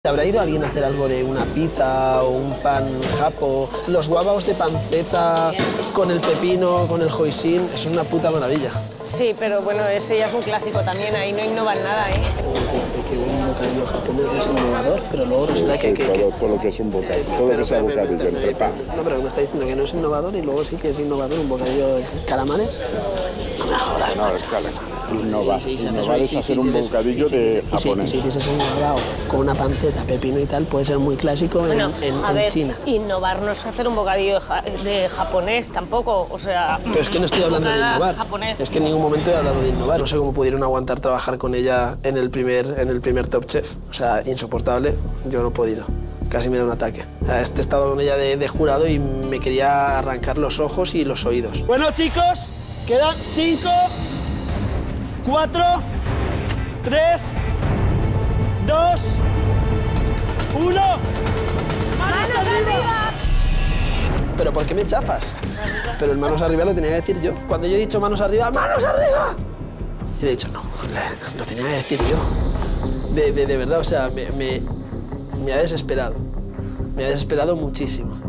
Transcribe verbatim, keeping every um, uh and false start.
¿Habrá ido alguien a hacer algo de una pizza o un pan japo? Los guabaos de panceta con el pepino, con el hoisin, eso es una puta maravilla. Sí, pero bueno, ese ya es un clásico también, ahí no innovan nada, ¿eh? Que un bocadillo japonés no es innovador, pero luego resulta que... que, todo, que... todo lo que es un bocadillo, todo lo que sea bocadillo entre pan. No, pero me está diciendo que no es innovador y luego sí que es innovador un bocadillo de calamares. No me jodas, No, macho. claro. Innovar, Sí, sí, innovar sí, es sí, hacer sí, un dices- bocadillo y si de dices- y si- japonés. Y si dices un guabao con una panceta, pepino y tal, puede ser muy clásico en, Bueno, en, a en ver, China. innovar no es hacer un bocadillo de, ja- de japonés tampoco, o sea... Pero es que no estoy hablando de nada innovar. japonés. Es que en ningún momento he hablado de innovar. No sé cómo pudieron aguantar trabajar con ella en el primer, en el primer Top Chef. O sea, insoportable. Yo no he podido. Casi me da un ataque. O sea, he estado con ella de, de jurado y me quería arrancar los ojos y los oídos. Bueno, chicos, quedan cinco, cuatro, tres, dos, uno. ¡Manos arriba! ¿Pero por qué me chafas? Pero el manos arriba lo tenía que decir yo. Cuando yo he dicho manos arriba, ¡manos arriba! Y le he dicho, no, lo tenía que decir yo. De, de, de verdad, o sea, me, me, me ha desesperado. Me ha desesperado muchísimo.